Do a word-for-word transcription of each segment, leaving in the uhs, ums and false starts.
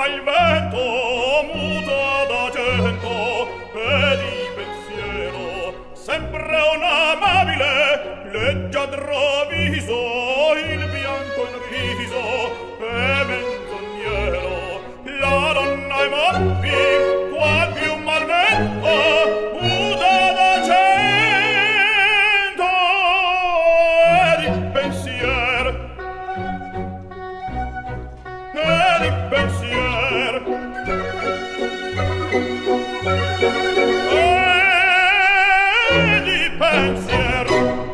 il vento muto d'argento e di pensiero sempre un amabile leggiadro viso, il bianco in riso e menzognero. La donna è morbi qual più malvento muta d'argento e di pensiero e di pensier e di pensier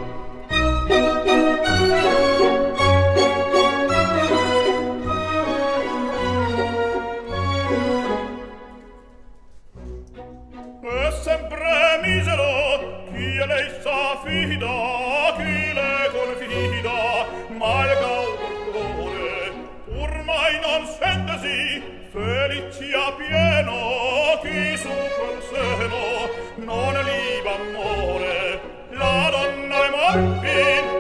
è sempre misero chi a lei s'affida, chi le confida, ma il cauto cuore ormai non sentesi felici a pieno, chi su quel seno non liba amore. La donna è morbi